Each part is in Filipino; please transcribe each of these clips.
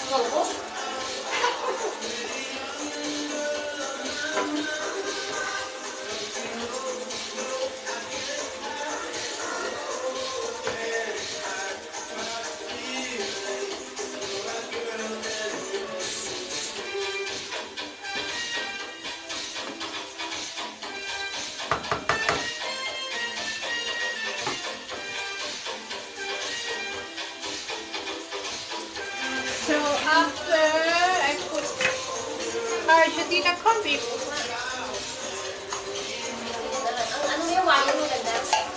So after I put Argentina corned beef. Ano yung wire mo ganda?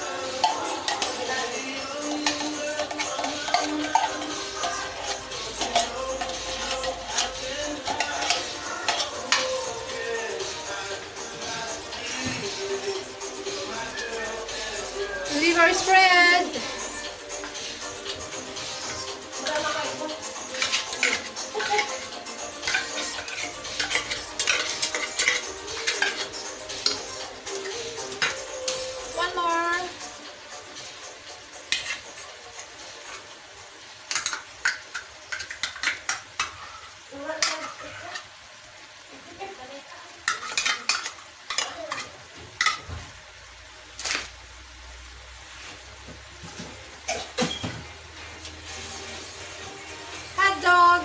Liver spread. One more. Hot dog.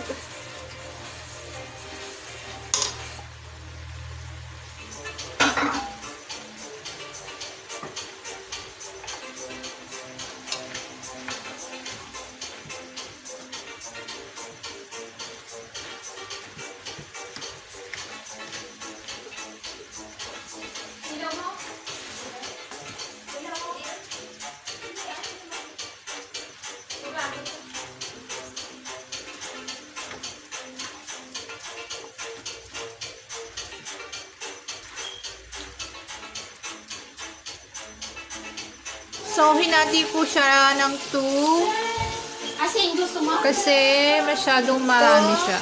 So, hinati ko siya ng 2 Kasi gusto mo? kasi masyadong marami siya.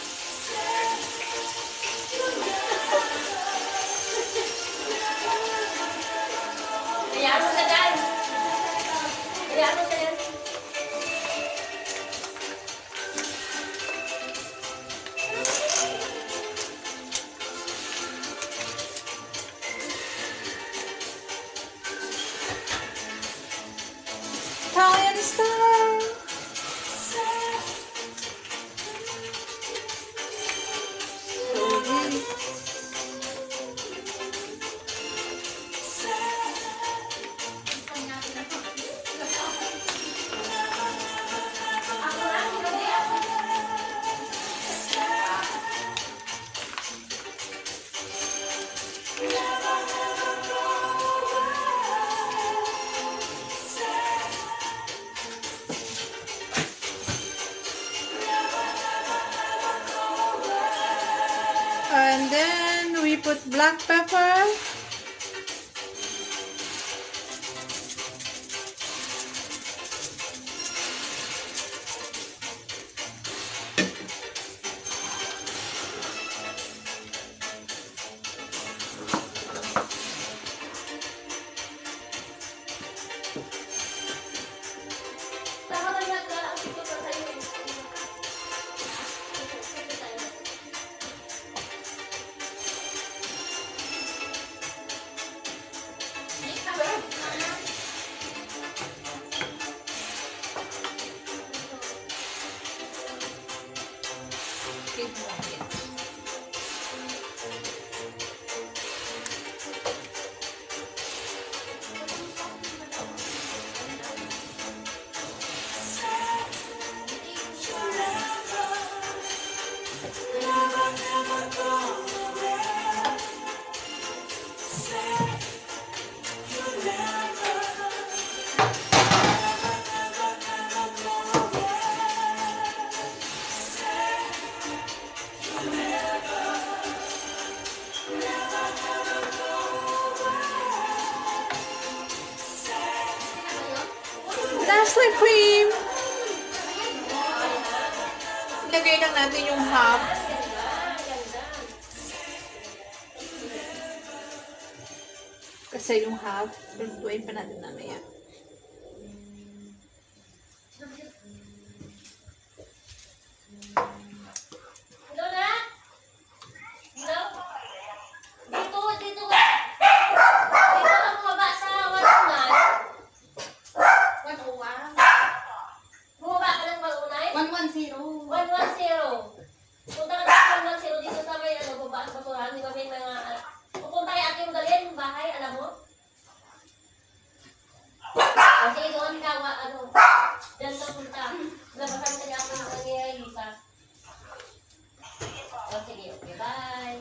Kaya mo na dyan. Kaya mo na yan. Italian style. And then we put black pepper. Nestle cream. Ilagay lang natin yung half. Kasi yung half, lutuin pa natin mamaya. bahay, alam mo? O, sige, doon ka, ano, dyan ka punta. Labasan ka niya ako ng nangyayari, Lisa. O, sige, okay, bye.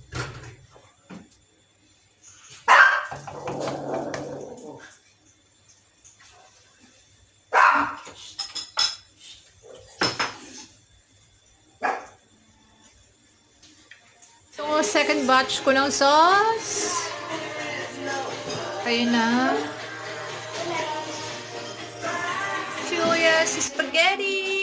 So, second batch ko ng sauce. Ayun na. Julia's spaghetti.